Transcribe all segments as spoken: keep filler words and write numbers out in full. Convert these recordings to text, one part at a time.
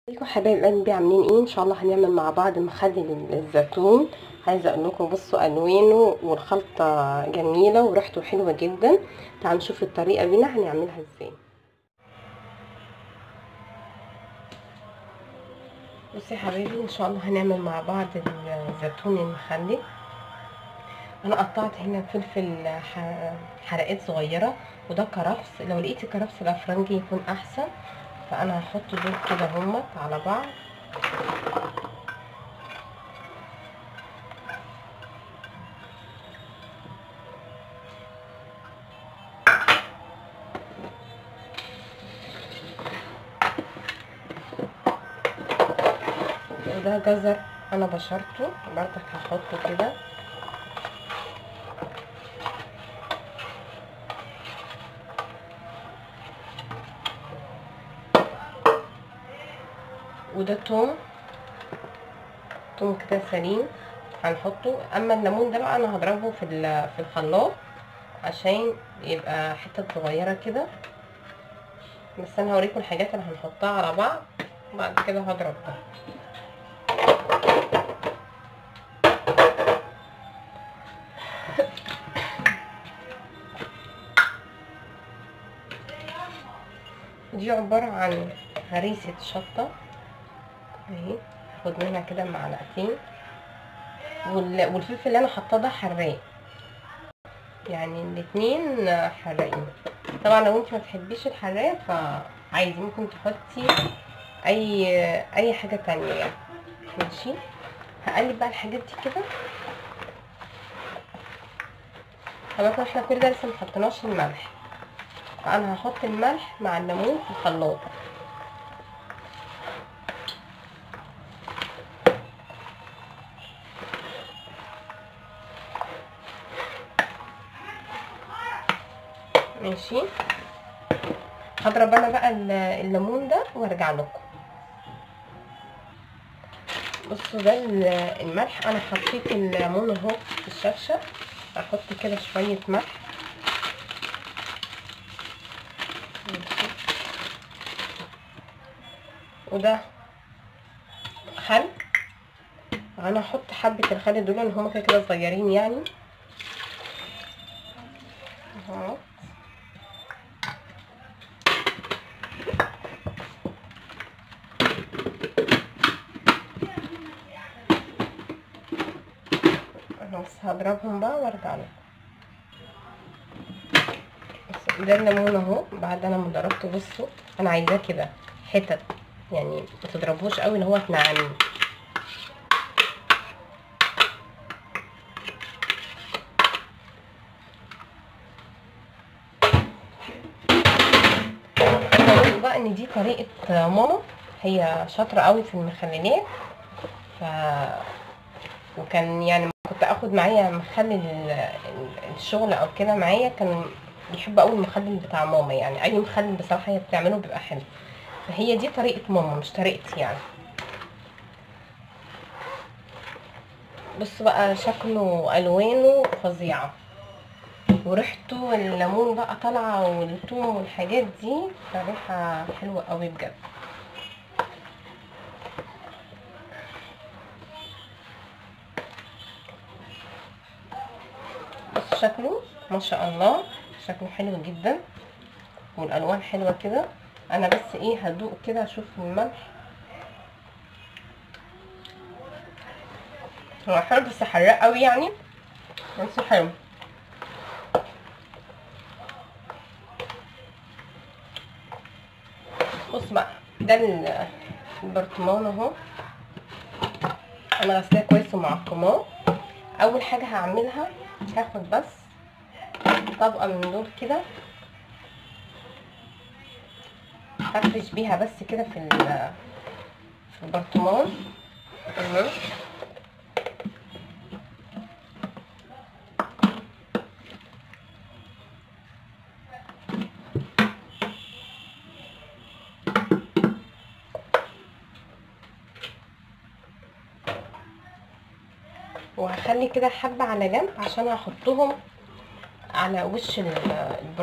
ازيكم حبايب قلبي، عاملين ايه؟ ان شاء الله هنعمل مع بعض مخلل الزيتون. عايزه اقول لكم بصوا الوانه والخلطه جميله وريحته حلوه جدا. تعالوا نشوف الطريقه بينا هنعملها ازاي. بصي يا حبايبي، ان شاء الله هنعمل مع بعض الزيتون المخلل. انا قطعت هنا فلفل حلقات صغيره، وده كرفس. لو لقيتي كرفس الافرنجي يكون احسن، فانا هحط دول كده همت على بعض. وده جزر انا بشرته برضك هحطه كده. وده توم توم كده سليم هنحطه. اما الليمون ده بقى انا هضربه في في الخلاط عشان يبقى حتت صغيره كده. بس انا هوريكم الحاجات اللي هنحطها على بعض وبعد كده هضرب ده. دي عباره عن هريسه شطه اهي، هاخد منها كده معلقتين. والفلفل اللي انا حاطاه ده حراق، يعني الاتنين حراقين. طبعا لو انت ما تحبيش الحراق فعادي ممكن تحطي اي اي حاجه تانية يعني. ماشي، هقلب بقى الحاجات دي كده. خلاص احنا كل ده لسه محطناش الملح، فانا هحط الملح مع الليمون في الخلاط. ماشي، هضرب انا بقى الليمون ده وارجع لكم. بصوا ده الملح، انا حطيت الليمون اهو في الشفشه. احط كده شويه ملح. وده خل، انا هحط حبه الخل دول ان هما كده صغيرين يعني اهو. بس هضربهم بقى وارجع لكم. ده الليمون اهو بعد انا ما ضربته. بصوا انا عايزاه كده حتت، يعني ما تضربوش قوي اللي هو تنعميه. بقى ان دي طريقه ماما، هي شاطره قوي في المخللات. ف وكان يعني كنت اخد معايا مخلل الشغل او كده معايا، كان بيحب قوي المخلل بتاع ماما. يعني اي مخلل بصراحه هي بتعمله بيبقى حلو، فهي دي طريقه ماما مش طريقتي يعني. بص بقى شكله والوانه فظيعه، وريحته الليمون بقى طالعه والثوم والحاجات دي، فريحه حلوه قوي بجد. بص شكله ما شاء الله، شكله حلو جدا والالوان حلوه كده. انا بس ايه هدوق كده اشوف الملح. هو حلو بس حراق قوي يعني، بس حلو. بص بقى ده البرطمان اهو، انا غسلاه كويس ومعقماه. اول حاجه هعملها هاخد بس طبقه من دول كده، هفرش بيها بس كده في في البرطمان تمام. وهخلي كده حبه على جنب عشان هحطهم على وش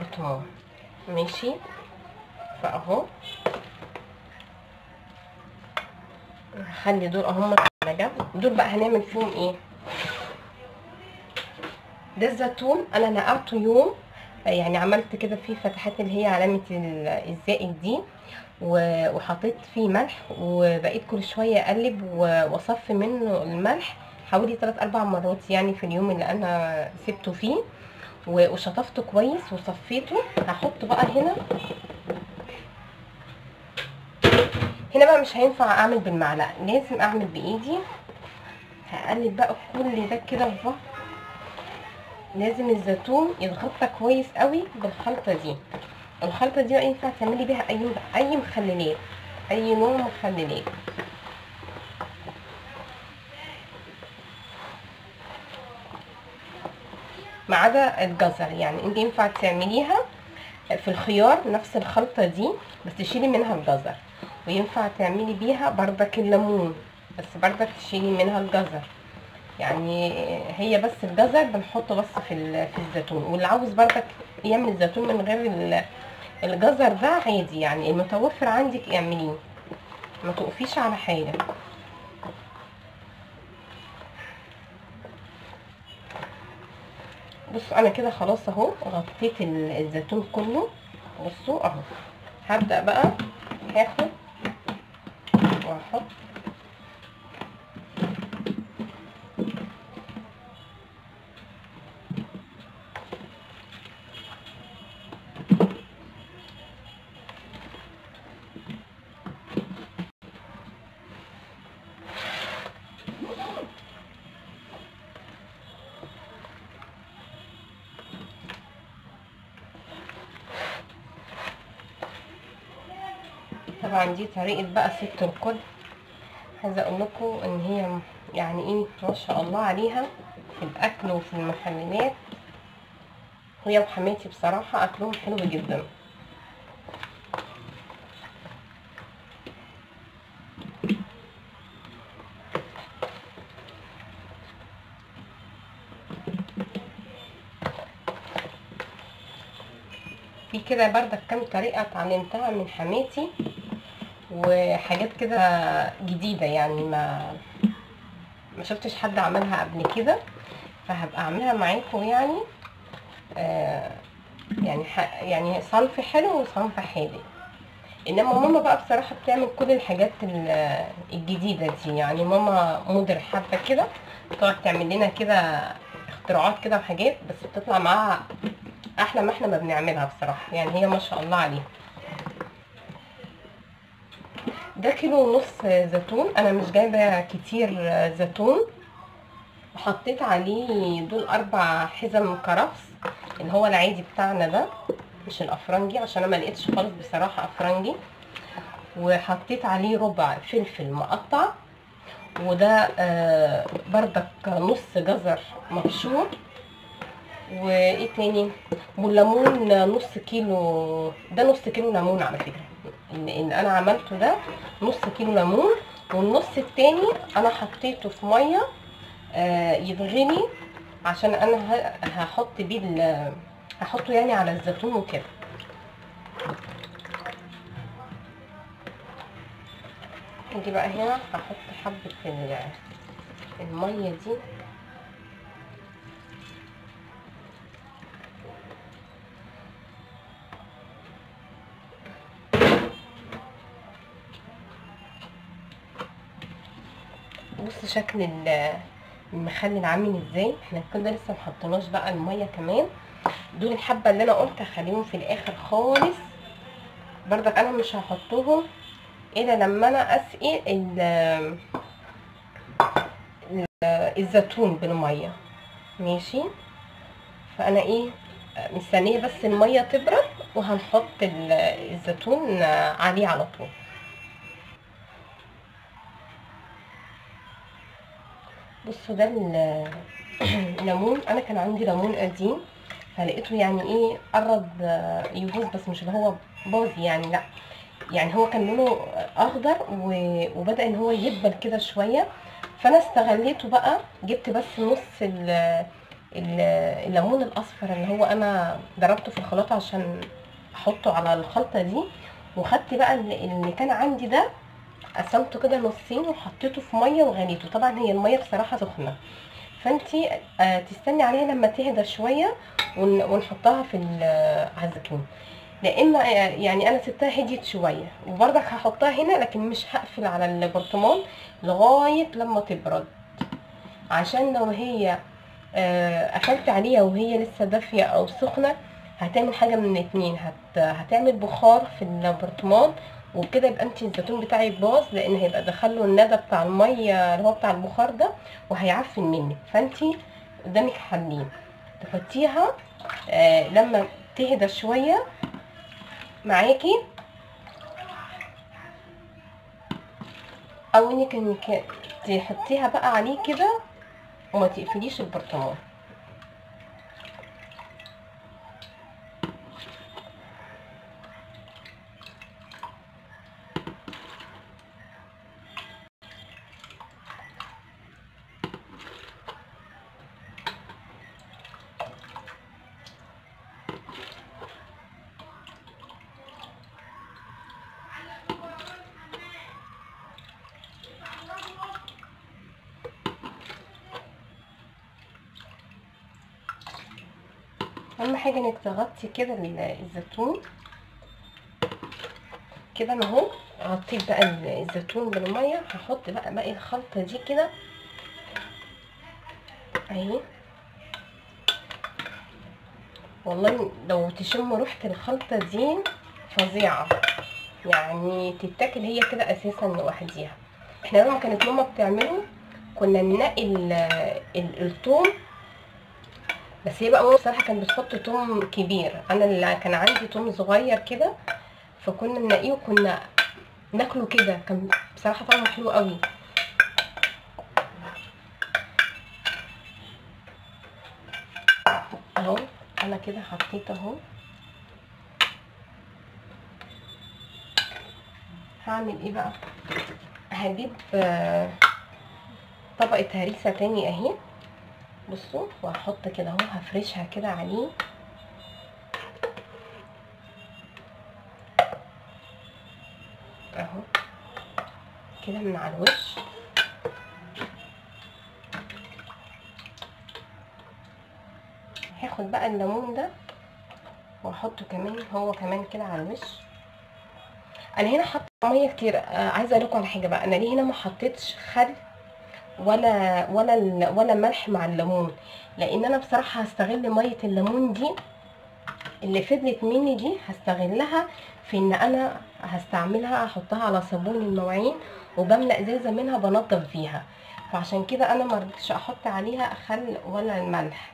البرطمان. ماشي، فاهو هخلي دول اهم على جنب. دول بقى هنعمل فيهم ايه؟ ده الزيتون انا نقعته يوم، يعني عملت كده فيه فتحات اللي هي علامه الزائد دي، وحطيت فيه ملح، وبقيت كل شويه اقلب واصفي منه الملح حوالي ثلاث اربع مرات يعني في اليوم اللي انا سبته فيه، وشطفته كويس وصفيته. هحط بقى هنا هنا بقى مش هينفع اعمل بالمعلقه، لازم اعمل بايدي. هقلب بقى كل ده كده في بعض. لازم الزيتون يتغطى كويس قوي بالخلطه دي. الخلطه دي بقى ينفع تعملي بيها اي اي مخللات، اي نوع مخللات. ما عدا الجزر، يعني انت ينفع تعمليها في الخيار نفس الخلطه دي بس تشيلي منها الجزر، وينفع تعملي بيها بردك الليمون بس بردك تشيلي منها الجزر. يعني هي بس الجزر بنحطه بس في في الزيتون، واللي عاوز بردك يعمل زيتون من غير الجزر ده عادي، يعني المتوفر عندك اعمليه، ما تقفيش على حاجه. بصوا انا كده خلاص اهو غطيت الزيتون كله. بصوا اهو هبدا بقى هاخد واحط طبعا دي طريقه بقى ست الكل. عايزه اقول لكم ان هي يعني ايه ما شاء الله عليها في الاكل وفي المخللات. هي وحماتي بصراحه اكلهم حلو جدا. في كده بردك كام طريقه اتعلمتها من حماتي، وحاجات كده جديده يعني ما ما شفتش حد عملها قبل كده، فهبقى اعملها معاكم يعني. آه يعني يعني صنف حلو وصنف حادق. انما ماما بقى بصراحه بتعمل كل الحاجات الجديده دي، يعني ماما مودر حبه كده، تقعد تعمل لنا كده اختراعات كده وحاجات، بس بتطلع معاها احلى ما احنا ما بنعملها بصراحه، يعني هي ما شاء الله عليها. ده كيلو ونص زيتون، انا مش جايبه كتير زيتون، وحطيت عليه دول اربع حزم كرفس اللي هو العادي بتاعنا ده، مش الافرنجي عشان انا ما لقيتش خالص بصراحه افرنجي. وحطيت عليه ربع فلفل مقطع، وده آه بردك نص جزر مبشور. وايه تاني؟ والليمون نص كيلو، ده نص كيلو ليمون على فكره، اللي انا عملته ده نص كيلو ليمون. والنص التاني انا حطيته في ميه آه يتغلي، عشان انا هحط بيه هحطه يعني على الزيتون وكده. هاجي بقى هنا هحط حبه الميه دي، بص شكل المخلل عامل ازاي. احنا كده لسه محطناش بقى الميه كمان. دول الحبه اللي انا قلت هخليهم في الاخر خالص، بردك انا مش هحطهم الا لما انا اسقي الزيتون بالميه، ماشي. فانا ايه مستنيه بس الميه تبرد وهنحط الزيتون عليه على طول. بصوا ده الليمون، انا كان عندي ليمون قديم فلقيته يعني ايه قرب يبوظ، بس مش اللي هو باظ يعني، لا يعني هو كان لونه اخضر وبدا ان هو يدبل كده شويه، فانا استغليته بقى، جبت بس نص الليمون الاصفر اللي هو انا ضربته في الخلاط عشان احطه على الخلطه دي، وخدت بقى اللي كان عندي ده قسمته كده نصين وحطيته في ميه وغليته. طبعا هي الميه بصراحه سخنه، فانتي آه تستني عليها لما تهدى شويه ون- ونحطها في ال- على الزيتون. لان آه، يعني انا سبتها هديت شويه، وبرضك هحطها هنا لكن مش هقفل على البرطمان لغايه لما تبرد، عشان لو هي آه، قفلت عليها وهي لسه دافيه او سخنه هتعمل حاجه من الاتنين، هت... هتعمل بخار في البرطمان، وكده يبقى انت الزيتون بتاعك باظ، لان هيبقى دخله الندى بتاع الميه اللي هو بتاع البخار ده وهيعفن منك. فانت قدامك حلين، تحطيها آه لما تهدى شويه معاكي، او انك انك تحطيها بقى عليه كده وما تقفليش البرطمان. اهم حاجه انك تغطي كده الزيتون كده. انا اهو غطيت بقى الزيتون بالميه، هحط بقى باقي الخلطه دي كده اهي. والله لو تشم ريحه الخلطه دي فظيعه، يعني تتاكل هي كده اساسا لوحديها. احنا لما كانت ماما بتعمله كنا ننقي ال- ال- الثوم، بس هي بقى ماما بصراحه كانت بتحط ثوم كبير، انا اللي كان عندي ثوم صغير كده، فكنا ننقيه وكنا ناكله كده، كان بصراحه طعمه حلو قوي. اهو انا كده حطيت اهو. هعمل ايه بقى؟ هجيب آه، طبقه هريسه تاني اهي، بصوا، وهحط كده اهو، هفرشها كده عليه اهو كده من على الوش. هاخد بقى الليمون ده واحطه كمان هو كمان كده على الوش. انا هنا حاطه ميه كتير. آه عايزه اقول لكم على حاجه بقى، انا ليه هنا ما حطيتش خل ولا ولا ولا ملح مع الليمون؟ لان انا بصراحه هستغل ميه الليمون دي اللي فضلت مني دي، هستغلها في ان انا هستعملها احطها على صابون المواعين، وبملأ ازازه منها بنضف فيها، فعشان كده انا ما رضيتش احط عليها خل ولا الملح.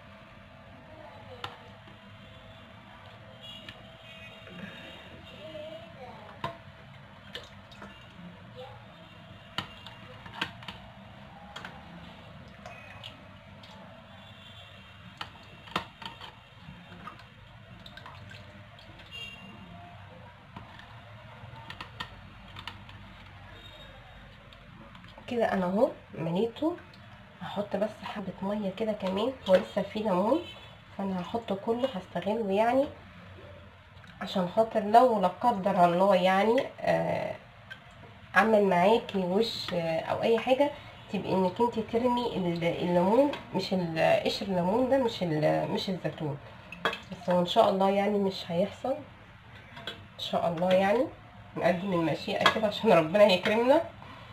كده انا اهو مليته، هحط بس حبه ميه كده كمان، هو لسه فيه ليمون، فانا هحطه كله، هستغله يعني عشان خاطر لو لا قدر الله يعني آه عمل معاكي وش آه او اي حاجه، تبقي انك انت ترمي الليمون، مش قشر الليمون ده، مش مش الزيتون. بس هو ان شاء الله يعني مش هيحصل ان شاء الله، يعني نقدم المشيئه كده عشان ربنا يكرمنا.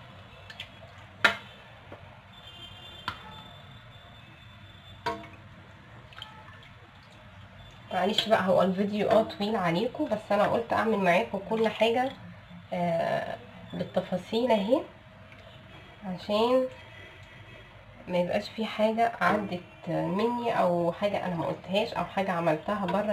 معلش بقى، هو الفيديو اه طويل عليكم، بس انا قلت اعمل معاكم كل حاجه آه بالتفاصيل اهي، عشان ما يبقاش في حاجه عدت مني او حاجه انا ما قلتهاش او حاجه عملتها بره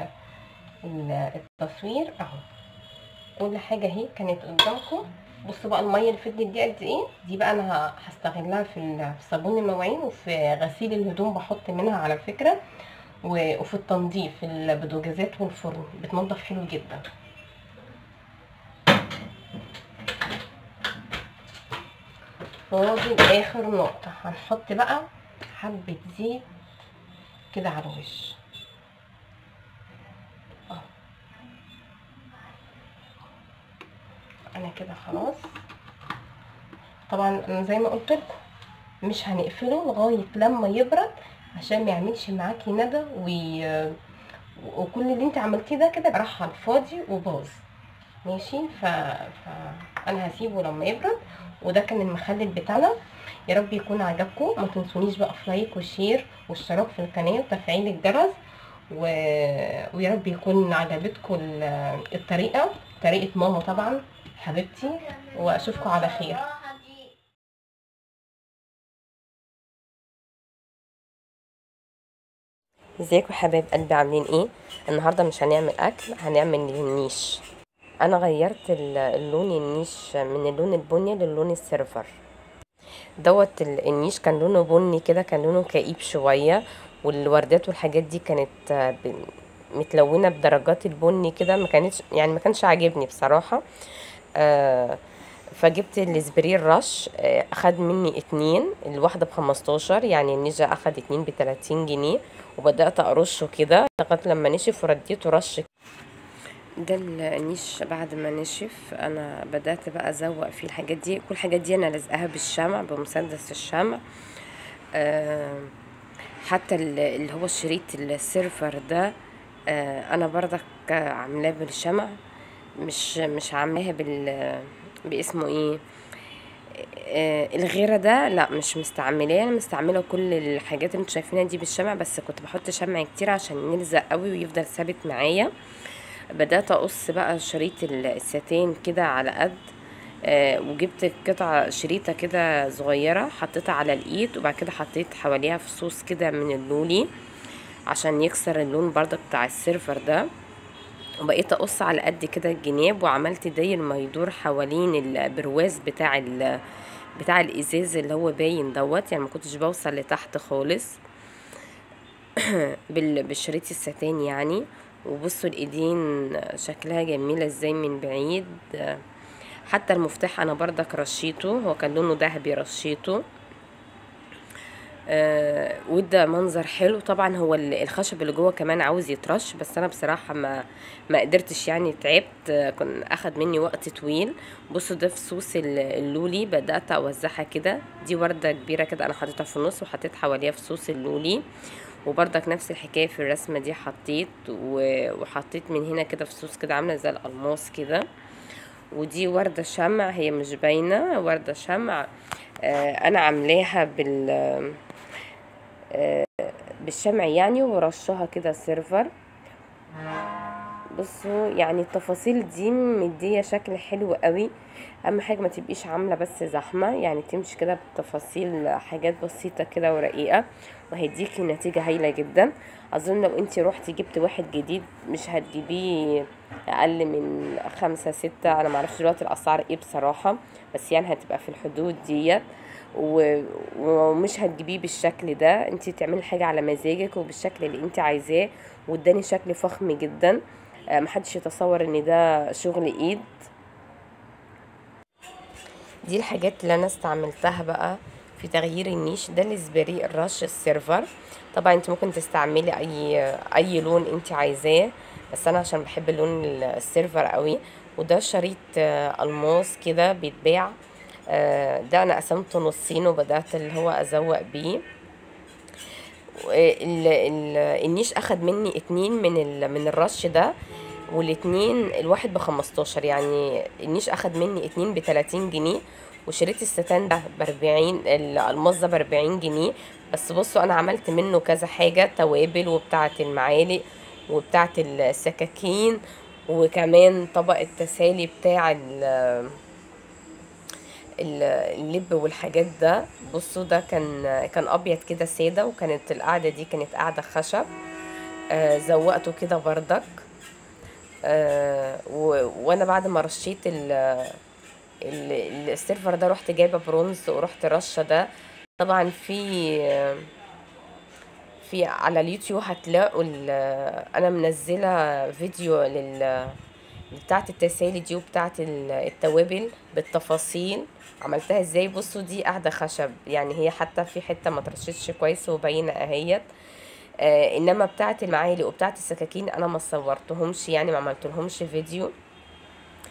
التصوير. اهو كل حاجه اهي كانت قدامكم. بصوا بقى الميه اللي فضلت دي قد ايه، دي بقى انا هستغلها في صابون المواعين وفي غسيل الهدوم، بحط منها على فكره، وفي التنظيف في البوتاجازات والفرن بتنضف حلو جدا. فاضل اخر نقطه، هنحط بقى حبه زيت كده على الوش اهو. انا معانا كده خلاص. طبعا انا زي ما قلت لكم مش هنقفله لغايه لما يبرد عشان ما يعملش معاكي ندى وي... وكل اللي انت عملتيه ده كده راح على الفاضي وباظ. ماشي. ف... فانا هسيبه لما يبرد. وده كان المخلل بتاعنا. يا رب يكون عجبكم. ما تنسونيش بقى في لايك وشير واشتراك في القناه وتفعيل الجرس. و... ويا رب يكون عجبتكم الطريقه، طريقه ماما طبعا حبيبتي. واشوفكم على خير. ازيكم حبايب قلبي، عاملين ايه؟ النهارده مش هنعمل اكل، هنعمل النيش. انا غيرت اللون النيش من اللون البني للون السيلفر دوت. النيش كان لونه بني كده، كان لونه كئيب شويه، والوردات والحاجات دي كانت متلونه بدرجات البني كده، ما كانتش يعني ما كانش عاجبني بصراحه. آه فجبت الاسبري الرش، آه اخد مني اتنين، الواحده بخمستاشر، يعني النيجا اخد اتنين بتلاتين جنيه. وبدات ارشه كده لغايه لما نشف ورديته رش. ده النيش بعد ما نشف انا بدات بقى ازوق فيه الحاجات دي. كل الحاجات دي انا لازقاها بالشمع، بمسدس الشمع. آه حتى اللي هو الشريط السيرفر ده آه انا برضك عاملاه بالشمع، مش مش عاملاها بال باسمه ايه آه الغيره ده، لا مش مستعملاه. انا مستعمله كل الحاجات اللي انتوا شايفينها دي بالشمع، بس كنت بحط شمع كتير عشان يلزق قوي ويفضل ثابت معايا. بدات اقص بقى شريط الستان كده على قد آه وجبت قطعه شريطه كده صغيره حطيتها على الايد، وبعد كده حطيت حواليها فصوص كده من اللولي عشان يكسر اللون برضك بتاع السيرفر ده. وبقيت اقص على قد كده الجناب، وعملت داير ما يدور حوالين البرواز بتاع ال بتاع الازاز اللي هو باين دوت، يعني ما كنتش بوصل لتحت خالص بالشريط الستان يعني. وبصوا الايدين شكلها جميله ازاي من بعيد. حتى المفتاح انا برضك رشيته، هو كان لونه ذهبي رشيته. آه وده منظر حلو. طبعا هو الخشب اللي جوه كمان عاوز يترش، بس انا بصراحه ما ما قدرتش يعني، تعبت، آه كان اخد مني وقت طويل. بصوا ده فصوص اللولي بدات اوزعها كده. دي ورده كبيره كده انا حطيتها في النص وحطيت حواليها فصوص اللولي. وبرضك نفس الحكايه في الرسمه دي حطيت، وحطيت من هنا كده فصوص كده عامله زي الالماس كده. ودي ورده شمع، هي مش باينه، ورده شمع آه انا عاملاها بال آه بالشمع يعني، ورشها كده سيرفر. بصوا يعني التفاصيل دي مديه شكل حلو قوي. اهم حاجه ما تبقيش عامله بس زحمه، يعني تمشي كده بالتفاصيل، حاجات بسيطه كده ورقيقه، وهيديكي نتيجه هايله جدا. اظن لو انتي روحتي جبت واحد جديد مش هتجيبيه اقل من خمسة ستة، انا معرفش دلوقتي الاسعار ايه بصراحه، بس يعني هتبقى في الحدود ديت. ومش هتجيبيه بالشكل ده، انتي تعملي حاجه على مزاجك وبالشكل اللي انتي عايزاه. واداني شكل فخم جدا، محدش يتصور ان ده شغل ايد. دي الحاجات اللي انا استعملتها بقى في تغيير النيش. ده الاسبري الرش السيرفر. طبعا انت ممكن تستعملي اي اي لون انت عايزاه، بس انا عشان بحب اللون السيرفر قوي. وده شريط الماس كده بيتباع، ده انا قسمته نصين وبدات اللي هو ازوق بيه. النيش اخد مني اتنين من من الرش ده، والاتنين الواحد بخمستاشر، يعني النيش اخد مني اتنين بتلاتين جنيه. وشريط الستان ده باربعين، الالماس ده باربعين جنيه. بس بصوا انا عملت منه كذا حاجة، توابل وبتاعة المعالق وبتاعة السكاكين، وكمان طبق التسالي بتاع اللب والحاجات ده. بصوا ده كان كان ابيض كده ساده، وكانت القعده دي كانت قعده خشب. آه زوقته كده بردك. آه وانا بعد ما رشيت السيرفر ده رحت جايبه برونز ورحت رشه ده. طبعا في في على اليوتيوب هتلاقوا انا منزله فيديو لل بتاعه التسالي دي وبتاعه التوابل بالتفاصيل عملتها ازاي. بصوا دي قاعده خشب، يعني هي حتى في حته ما ترشتش كويس وباينه اهيت. آه انما بتاعه المعالق وبتاعه السكاكين انا ما صورتهمش، يعني ما عملتلهمش فيديو.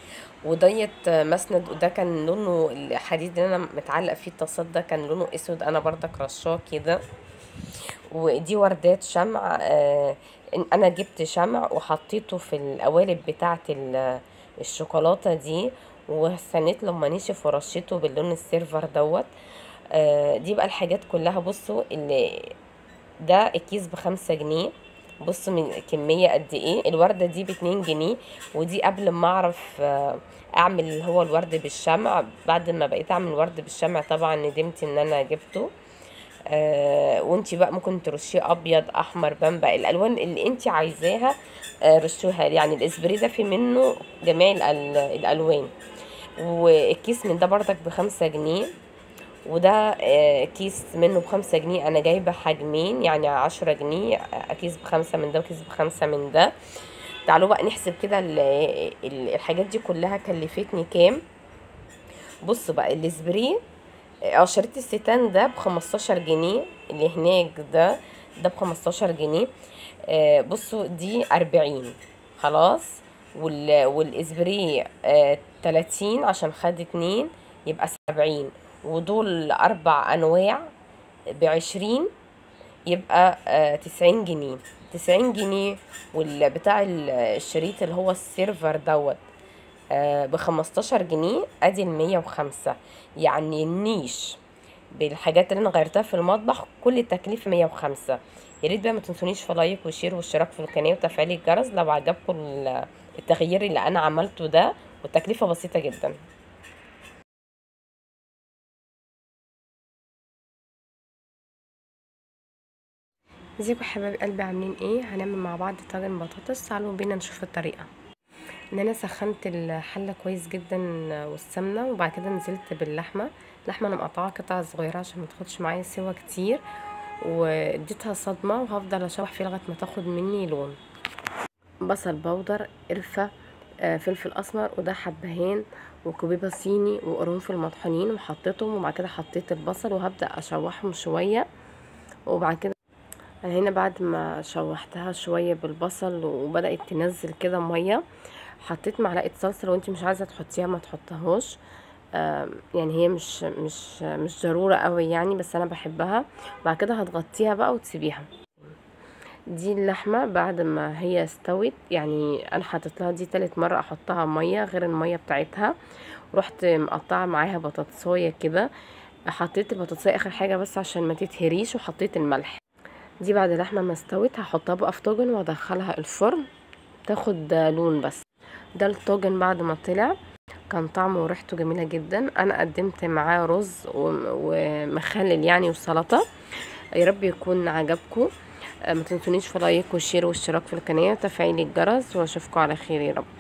وديت مسند، وده كان لونه الحديد اللي انا متعلق فيه التصاد ده كان لونه اسود، انا برضك رشاه كده. ودي وردات شمع، آه انا جبت شمع وحطيته في القوالب بتاعه الشوكولاته دي، واستنيت لما نشف ورشيته باللون السيلفر دوت. آه دي بقى الحاجات كلها. بصوا اللي ده الكيس بخمسة جنيه، بصوا من كمية قد ايه. الوردة دي باتنين جنيه، ودي قبل ما اعرف اعمل اللي هو الورد بالشمع. بعد ما بقيت اعمل ورد بالشمع طبعا ندمت ان انا جبته. آه وانتي بقى ممكن ترشيه ابيض، احمر، بامبا، الالوان اللي انتي عايزاها آه رشوها. يعني الاسبري ده في منه جميع الالوان. والكيس من ده بردك بخمسة جنيه، وده كيس منه بخمسة جنيه. انا جايبه حجمين يعني عشرة جنيه، كيس بخمسة من ده وكيس بخمسة من ده. تعالوا بقى نحسب كده الحاجات دي كلها كلفتني كام. بصوا بقى الاسبري، اه شريط الستان ده بخمستاشر جنيه، اللي هناك ده ده بخمستاشر جنيه. آه بصوا دي اربعين خلاص. والاسبري آه تلاتين عشان خد اتنين يبقى سبعين، ودول اربع انواع بعشرين يبقى آه تسعين جنيه. تسعين جنيه. والبتاع الشريط اللي هو السيرفر دوت آه بخمستاشر جنيه، ادي المية وخمسة. يعني النيش بالحاجات اللي انا غيرتها في المطبخ كل التكلفة مية وخمسة. يا ريت بقى ما تنسونيش في لايك وشير واشتراك في القناة وتفعيل الجرس لو عجبكم التغيير اللي انا عملته ده، والتكلفة بسيطة جدا. ازيكم يا حبايب قلبي، عاملين ايه؟ هنعمل مع بعض طاجن بطاطس. تعالوا بينا نشوف الطريقه. ان انا سخنت الحله كويس جدا والسمنه، وبعد كده نزلت باللحمه. اللحمه انا مقطعاها قطع صغيره عشان ما تاخدش معايا سوا كتير، واديتها صدمه وهفضل اشوح فيه لغايه ما تاخد مني لون. بصل بودر، قرفه، آه فلفل اسمر، وده حبهان وكوبيبه صيني وقرنفل مطحونين، وحطيتهم. وبعد كده حطيت البصل وهبدا اشوحهم شويه. وبعد كده انا هنا بعد ما شوحتها شويه بالبصل وبدات تنزل كده ميه، حطيت معلقه صلصه. لو انت مش عايزه تحطيها ما تحطهاش، يعني هي مش مش مش ضروره قوي يعني، بس انا بحبها. بعد كده هتغطيها بقى وتسيبيها. دي اللحمه بعد ما هي استوت، يعني انا حطيت لها دي تالت مره احطها ميه غير الميه بتاعتها. رحت مقطعه معاها بطاطسايه كده، حطيت البطاطسايه اخر حاجه بس عشان ما تتهريش، وحطيت الملح. دي بعد اللحمه ما استوت هحطها بقى في طاجن وادخلها الفرن تاخد لون. بس ده الطاجن بعد ما طلع كان طعمه وريحته جميله جدا. انا قدمت معاه رز ومخلل يعني وسلطه. يا رب يكون عجبكم. ما تنسونيش في لايك وشير واشتراك في القناه وتفعيل الجرس، واشوفكم على خير يا رب.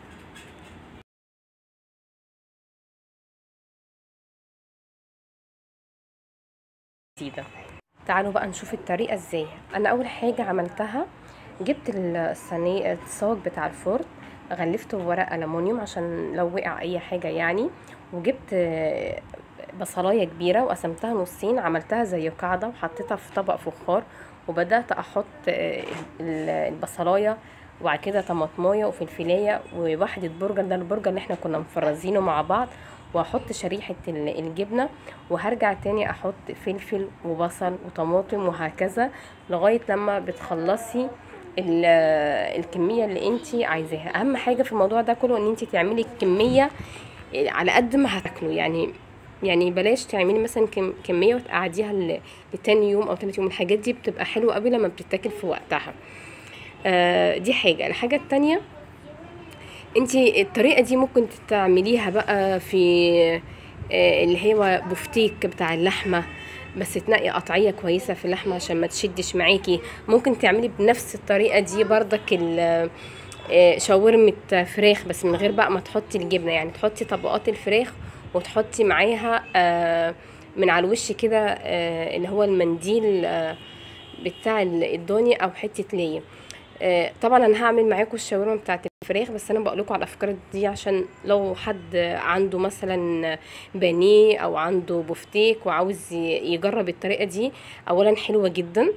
تعالوا بقى نشوف الطريقه ازاي. انا اول حاجه عملتها جبت الصينيه الصاج بتاع الفرن، غلفته بورق الومنيوم عشان لو وقع اي حاجه يعني. وجبت بصلايه كبيره وقسمتها نصين، عملتها زي قاعده وحطيتها في طبق فخار، وبدات احط البصلايه وبعد كده طماطمايه وفلفلايه وواحده برجر، ده البرجر اللي احنا كنا مفرزينه مع بعض، واحط شريحه الجبنه، وهرجع تاني احط فلفل وبصل وطماطم وهكذا لغايه لما بتخلصي الكميه اللي انتي عايزاها. اهم حاجه في الموضوع ده كله ان انتي تعملي الكميه على قد ما هتاكلوا، يعني يعني بلاش تعملي مثلا كميه وتقعديها لتاني يوم او تالت يوم. الحاجات دي بتبقى حلوه قوي لما بتتاكل في وقتها. آه دي حاجه. الحاجه التانية، انتي الطريقه دي ممكن تعمليها بقى في آه اللي هو بفتيك بتاع اللحمه، بس تنقي قطعيه كويسه في اللحمه عشان ما تشدش معاكي. ممكن تعملي بنفس الطريقه دي بردك شاورمه فراخ، بس من غير بقى ما تحطي الجبنه، يعني تحطي طبقات الفراخ وتحطي معاها من على الوش كده اللي هو المنديل بتاع الضاني او حته ليه. طبعا انا هعمل معاكم الشاورما بتاعت الفراخ، بس انا بقول لكم على الافكار دي عشان لو حد عنده مثلا بانيه او عنده بفتيك وعاوز يجرب الطريقه دي. اولا حلوه جدا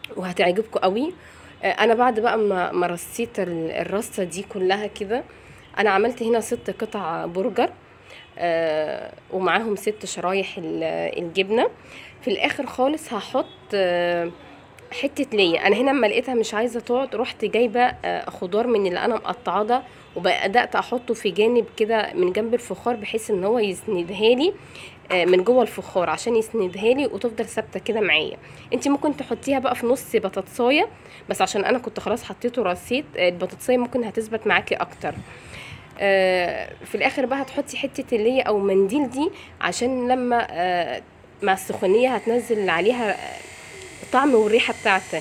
وهتعجبكم قوي. انا بعد بقى ما رصيت الرصه دي كلها كده، انا عملت هنا ست قطع برجر آه ومعاهم ست شرايح الجبنه. في الاخر خالص هحط آه حته ليا. انا هنا لما لقيتها مش عايزه تقعد، رحت جايبه آه خضار من اللي انا مقطعاه ده، وبدات احطه في جانب كده من جنب الفخار، بحيث ان هو يسندها لي آه من جوه الفخار، عشان يسندها لي وتفضل ثابته كده معايا. انت ممكن تحطيها بقى في نص بطاطسايه، بس عشان انا كنت خلاص حطيته رصيت آه البطاطسايه ممكن هتثبت معاكي اكتر. آه في الاخر بقى هتحطي حته اللي هي او منديل دي، عشان لما آه مع السخونيه هتنزل عليها الطعم والريحه بتاعتها.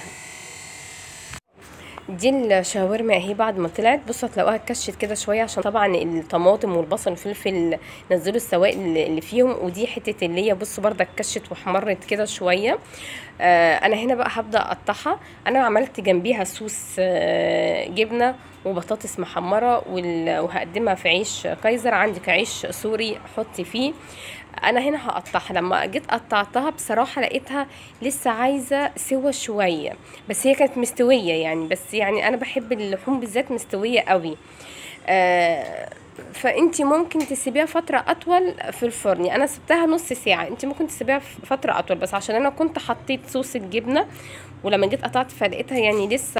دي الشاورما اهي بعد ما طلعت، بصوا هتلاقوها اتكشت كده شويه، عشان طبعا الطماطم والبصل والفلفل نزلوا السوائل اللي فيهم. ودي حته اللي هي بصوا برده اتكشت واحمرت كده شويه. آه انا هنا بقى هبدا اقطعها. انا عملت جنبيها صوص آه جبنه وبطاطس محمره، وهقدمها في عيش كايزر. عندك عيش سوري حطي فيه. انا هنا هقطعها. لما جيت قطعتها بصراحه لقيتها لسه عايزه سوا شويه، بس هي كانت مستويه يعني. بس يعني انا بحب اللحوم بالذات مستويه قوي. آه فانتي ممكن تسيبيها فتره اطول في الفرن. انا سبتها نص ساعه، انتي ممكن تسيبيها فتره اطول، بس عشان انا كنت حطيت صوص الجبنه، ولما جيت قطعت فلقيتها يعني لسه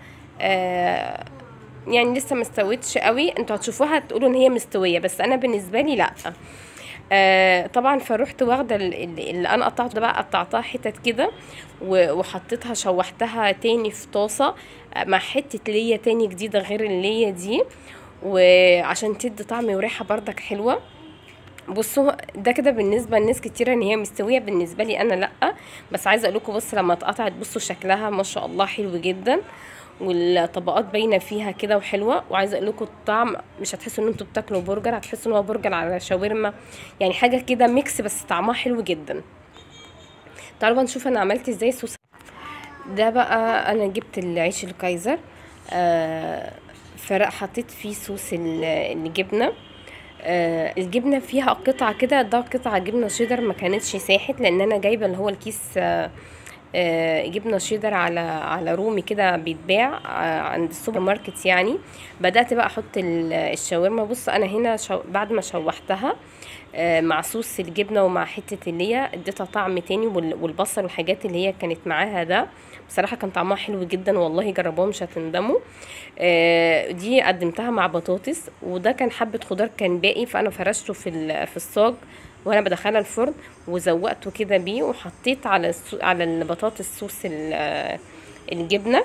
آه يعني لسه مستويتش قوي. انتوا هتشوفوها تقولوا ان هي مستويه، بس انا بالنسبه لي لا. آه طبعا فروحت واخده اللي انا قطعته ده بقى، قطعتها حتت كده وحطيتها شوحتها تاني في طاسه مع حته ليا تاني جديده غير الليا دي، وعشان تدي طعم وريحه بردك حلوه. بصوا ده كده بالنسبه لناس كتيره ان هي مستويه، بالنسبه لي انا لا. بس عايزه اقول لكم بص لما اتقطعت بصوا شكلها ما شاء الله حلو جدا، والطبقات باينه فيها كده وحلوه. وعايزه اقول لكم الطعم مش هتحسوا ان انتوا بتاكلوا برجر، هتحسوا ان هو برجر على شاورما، يعني حاجه كده ميكس، بس طعمها حلو جدا. تعالوا بقى نشوف انا عملت ازاي صوص. ده بقى انا جبت العيش الكايزر آه فرق حطيت فيه صوص الجبنه. آه الجبنه فيها قطعه كده، ده قطعه جبنه شيدر ما كانتش ساحت، لان انا جايبه اللي هو الكيس آه آه جبنه شيدر على على رومي كده بيتباع آه عند السوبر ماركت يعني. بدات بقى احط الشاورما. بص انا هنا شو بعد ما شوحتها آه مع صوص الجبنه ومع حته اللي هي اديتها طعم تاني، والبصل والحاجات اللي هي كانت معاها ده بصراحه كان طعمها حلو جدا والله، جربوها مش هتندموا. آه دي قدمتها مع بطاطس، وده كان حبه خضار كان باقي، فانا فرشته في في الصاج وانا بدخلها الفرن، وزوقته كده بيه، وحطيت على على البطاطس صوص الجبنه.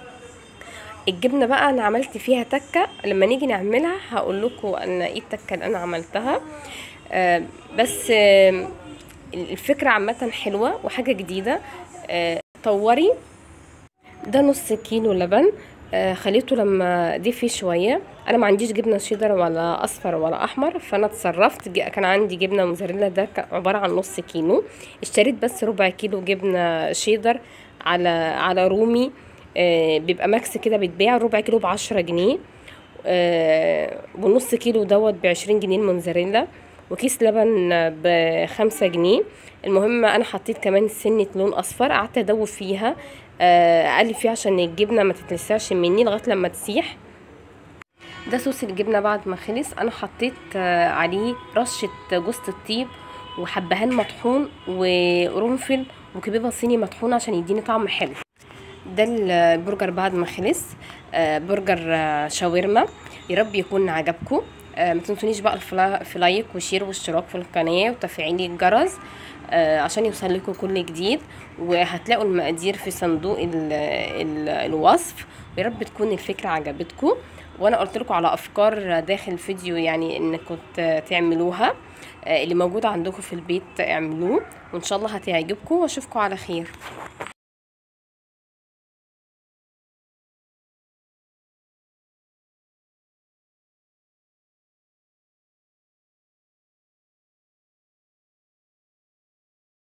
الجبنه بقى انا عملت فيها تكه، لما نيجي نعملها هقول لكم انا ايه التكه اللي انا عملتها. آه بس آه الفكره عامه حلوه وحاجه جديده. آه طوري. ده نص كيلو لبن آه خليته لما دفي شويه. انا ما عنديش جبنه شيدر ولا اصفر ولا احمر، فانا اتصرفت كان عندي جبنه موزاريلا، ده عباره عن نص كيلو. اشتريت بس ربع كيلو جبنه شيدر على على رومي آه بيبقى ماكس كده بيتباع، ربع كيلو بعشرة جنيه آه والنص كيلو دوت بعشرين جنيه الموزاريلا، وكيس لبن بخمسة جنيه. المهم انا حطيت كمان سنه لون اصفر، قعدت ادوب فيها اقلب فيها عشان الجبنه ما تتلسعش مني لغايه لما تسيح. ده صوص الجبنه بعد ما خلص. انا حطيت عليه رشه جوز الطيب وحبهان مطحون وقرنفل وكبيبه صيني مطحون عشان يديني طعم حلو. ده البرجر بعد ما خلص، برجر شاورما. يا رب يكون عجبكم. ما تنسونيش بقى في لايك وشير واشتراك في القناه وتفعيل الجرس عشان يوصل لكم كل جديد، وهتلاقوا المقادير في صندوق ال ال الوصف. ويا رب تكون الفكره عجبتكم، وانا قلت لكم على افكار داخل الفيديو يعني انكم تعملوها، اللي موجوده عندكم في البيت اعملوه، وان شاء الله هتعجبكم، واشوفكم على خير.